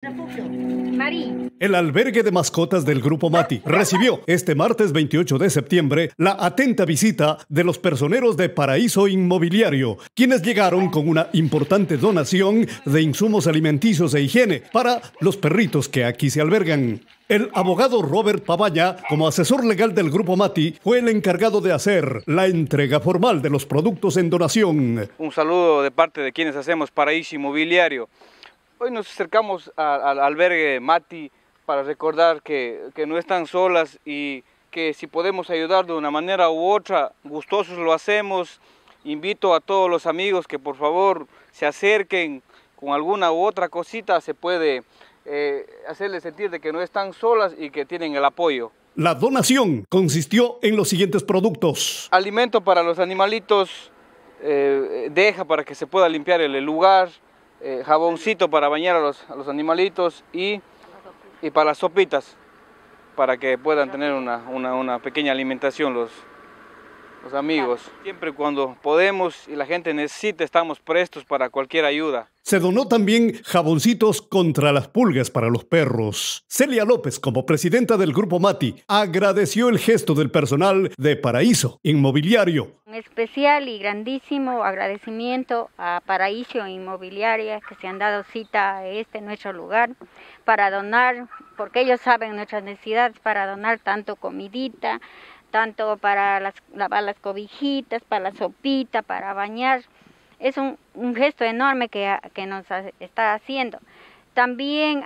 Marí. El albergue de mascotas del Grupo Mati recibió este martes 28 de septiembre la atenta visita de los personeros de Paraíso Inmobiliario, quienes llegaron con una importante donación de insumos alimenticios e higiene para los perritos que aquí se albergan. El abogado Robert Pavaña, como asesor legal del Grupo Mati, fue el encargado de hacer la entrega formal de los productos en donación. Un saludo de parte de quienes hacemos Paraíso Inmobiliario. Hoy nos acercamos al albergue Mati para recordar que no están solas y que si podemos ayudar de una manera u otra, gustosos lo hacemos. Invito a todos los amigos que por favor se acerquen con alguna u otra cosita, se puede hacerles sentir de que no están solas y que tienen el apoyo. La donación consistió en los siguientes productos: alimento para los animalitos, deja para que se pueda limpiar el lugar, jaboncito para bañar a los animalitos y para las sopitas, para que puedan tener una pequeña alimentación los amigos. Siempre cuando podemos y la gente necesita, estamos prestos para cualquier ayuda. Se donó también jaboncitos contra las pulgas para los perros. Celia López, como presidenta del Grupo Mati, agradeció el gesto del personal de Paraíso Inmobiliario. Un especial y grandísimo agradecimiento a Paraíso Inmobiliaria que se han dado cita a nuestro lugar para donar, porque ellos saben nuestras necesidades, para donar tanto comidita, tanto para lavar las cobijitas, para la sopita, para bañar. Es un gesto enorme que nos está haciendo. También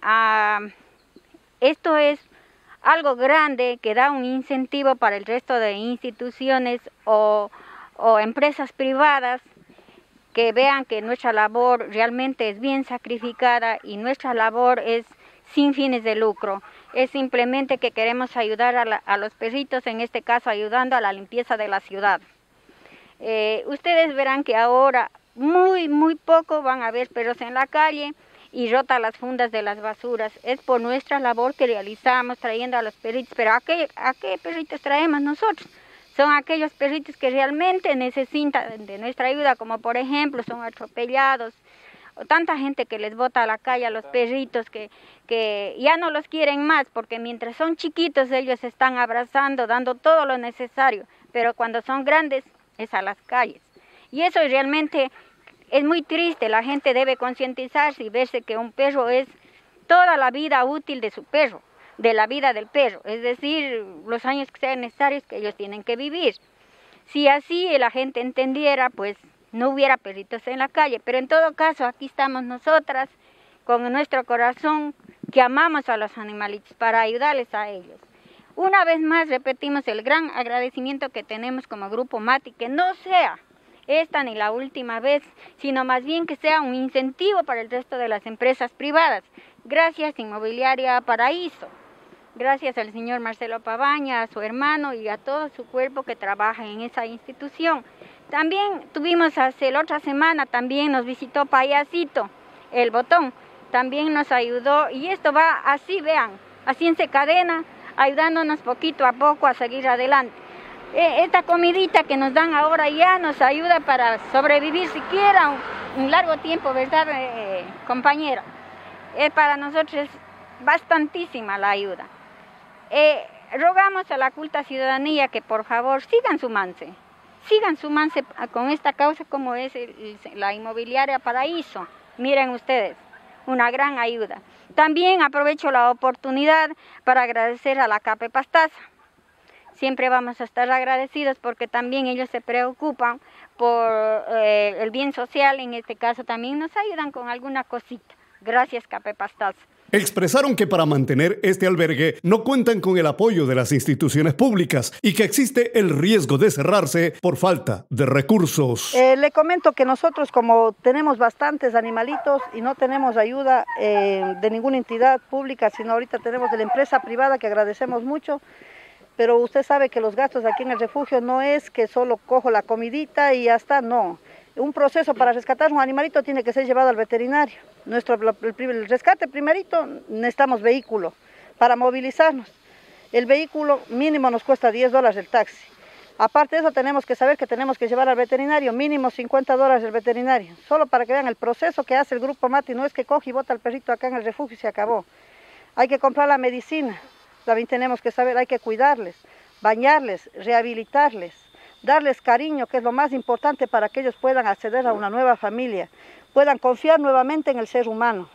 esto es algo grande que da un incentivo para el resto de instituciones o empresas privadas que vean que nuestra labor realmente es bien sacrificada y nuestra labor es sin fines de lucro. Es simplemente que queremos ayudar a los perritos, en este caso ayudando a la limpieza de la ciudad. Ustedes verán que ahora muy poco van a ver perros en la calle y rotan las fundas de las basuras. Es por nuestra labor que realizamos trayendo a los perritos. Pero ¿a qué perritos traemos nosotros? Son aquellos perritos que realmente necesitan de nuestra ayuda, como por ejemplo son atropellados, o tanta gente que les bota a la calle a los perritos que ya no los quieren más, porque mientras son chiquitos ellos se están abrazando, dando todo lo necesario, pero cuando son grandes es a las calles. Y eso realmente es muy triste. La gente debe concientizarse y verse que un perro es toda la vida útil de su perro, de la vida del perro, es decir, los años que sean necesarios que ellos tienen que vivir. Si así la gente entendiera, pues no hubiera perritos en la calle, pero en todo caso aquí estamos nosotras con nuestro corazón que amamos a los animalitos para ayudarles a ellos. Una vez más repetimos el gran agradecimiento que tenemos como Grupo Mati, que no sea esta ni la última vez, sino más bien que sea un incentivo para el resto de las empresas privadas. Gracias Inmobiliaria Paraíso, gracias al señor Marcelo Pavaña, a su hermano y a todo su cuerpo que trabaja en esa institución. También tuvimos la otra semana, también nos visitó Payasito, el botón, también nos ayudó y esto va así, vean, así en cadena, ayudándonos poquito a poco a seguir adelante. Esta comidita que nos dan ahora ya nos ayuda para sobrevivir siquiera un largo tiempo, ¿verdad, compañera? Para nosotros es bastantísima la ayuda. Rogamos a la culta ciudadanía que por favor sigan sumándose con esta causa como es la Inmobiliaria Paraíso. Miren ustedes, una gran ayuda. También aprovecho la oportunidad para agradecer a la CAPE Pastaza. Siempre vamos a estar agradecidos porque también ellos se preocupan por el bien social, en este caso también nos ayudan con alguna cosita. Gracias, CAPE Pastaza. Expresaron que para mantener este albergue no cuentan con el apoyo de las instituciones públicas y que existe el riesgo de cerrarse por falta de recursos. Le comento que nosotros, como tenemos bastantes animalitos y no tenemos ayuda de ninguna entidad pública, sino ahorita tenemos de la empresa privada, que agradecemos mucho, pero usted sabe que los gastos aquí en el refugio no es que solo cojo la comidita y ya está, no. Un proceso para rescatar un animalito tiene que ser llevado al veterinario. El rescate primerito necesitamos vehículo para movilizarnos. El vehículo mínimo nos cuesta $10 el taxi. Aparte de eso, tenemos que saber que tenemos que llevar al veterinario, mínimo $50 el veterinario, solo para que vean el proceso que hace el Grupo Mati. No es que coge y bota al perrito acá en el refugio y se acabó. Hay que comprar la medicina, también tenemos que saber, hay que cuidarles, bañarles, rehabilitarles, darles cariño, que es lo más importante para que ellos puedan acceder a una nueva familia, puedan confiar nuevamente en el ser humano.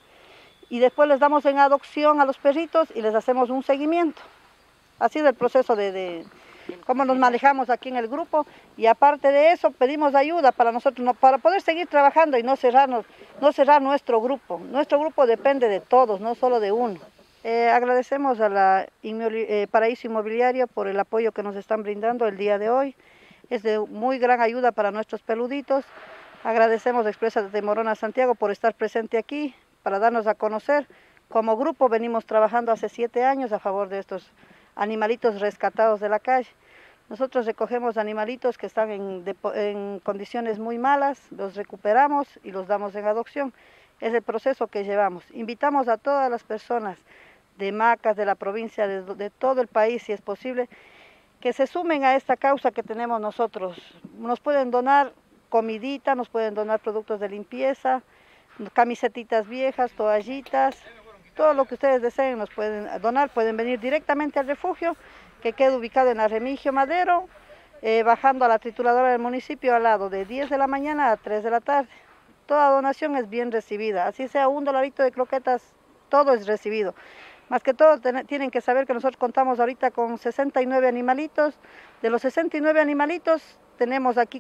Y después les damos en adopción a los perritos y les hacemos un seguimiento. Así es el proceso de cómo nos manejamos aquí en el grupo, y aparte de eso pedimos ayuda para nosotros, para poder seguir trabajando y no cerrar nuestro grupo. Nuestro grupo depende de todos, no solo de uno. Agradecemos a la Paraíso Inmobiliario por el apoyo que nos están brindando el día de hoy. Es de muy gran ayuda para nuestros peluditos. Agradecemos a Expresa de Morona Santiago por estar presente aquí, para darnos a conocer. Como grupo venimos trabajando hace 7 años a favor de estos animalitos rescatados de la calle. Nosotros recogemos animalitos que están en condiciones muy malas, los recuperamos y los damos en adopción. Es el proceso que llevamos. Invitamos a todas las personas de Macas, de la provincia, de todo el país, si es posible, que se sumen a esta causa que tenemos nosotros. Nos pueden donar comidita, nos pueden donar productos de limpieza, camisetitas viejas, toallitas, todo lo que ustedes deseen nos pueden donar. Pueden venir directamente al refugio, que queda ubicado en la Remigio Madero, bajando a la trituradora del municipio al lado, de 10 de la mañana a 3 de la tarde. Toda donación es bien recibida, así sea $1 de croquetas, todo es recibido. Más que todo tienen que saber que nosotros contamos ahorita con 69 animalitos. De los 69 animalitos tenemos aquí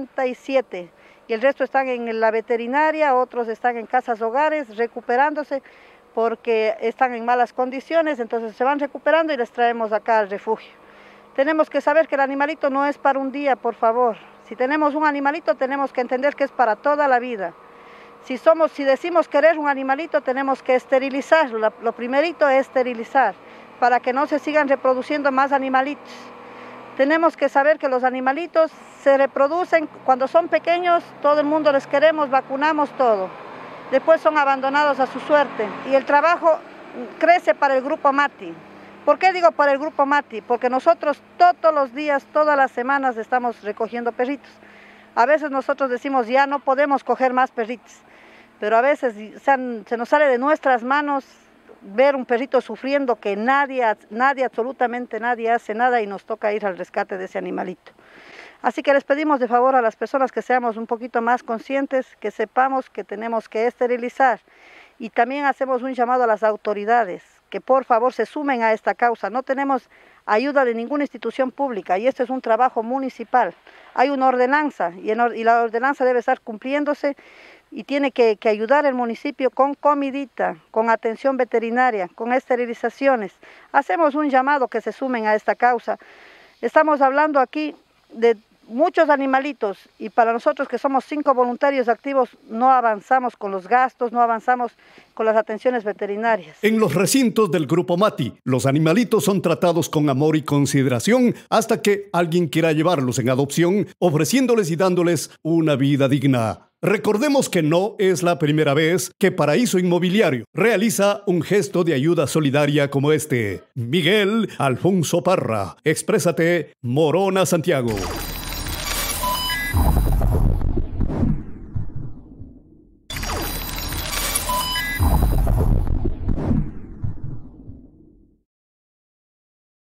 47 y el resto están en la veterinaria, otros están en casas hogares recuperándose porque están en malas condiciones, entonces se van recuperando y les traemos acá al refugio. Tenemos que saber que el animalito no es para un día, por favor. Si tenemos un animalito tenemos que entender que es para toda la vida. Si decimos querer un animalito tenemos que esterilizarlo. Lo primerito es esterilizar para que no se sigan reproduciendo más animalitos. Tenemos que saber que los animalitos se reproducen cuando son pequeños, todo el mundo les queremos, vacunamos todo. Después son abandonados a su suerte y el trabajo crece para el Grupo Mati. ¿Por qué digo para el Grupo Mati? Porque nosotros todos los días, todas las semanas estamos recogiendo perritos. A veces nosotros decimos ya no podemos coger más perritos, pero a veces se nos sale de nuestras manos ver un perrito sufriendo que nadie, absolutamente nadie hace nada y nos toca ir al rescate de ese animalito. Así que les pedimos de favor a las personas que seamos un poquito más conscientes, que sepamos que tenemos que esterilizar, y también hacemos un llamado a las autoridades que por favor se sumen a esta causa. No tenemos ayuda de ninguna institución pública y este es un trabajo municipal. Hay una ordenanza y la ordenanza debe estar cumpliéndose y tiene que ayudar el municipio con comidita, con atención veterinaria, con esterilizaciones. Hacemos un llamado que se sumen a esta causa. Estamos hablando aquí de muchos animalitos y para nosotros que somos 5 voluntarios activos no avanzamos con los gastos, no avanzamos con las atenciones veterinarias. En los recintos del Grupo Mati, los animalitos son tratados con amor y consideración hasta que alguien quiera llevarlos en adopción, ofreciéndoles y dándoles una vida digna. Recordemos que no es la primera vez que Paraíso Inmobiliario realiza un gesto de ayuda solidaria como este. Miguel Alfonso Parra, Exprésate, Morona Santiago.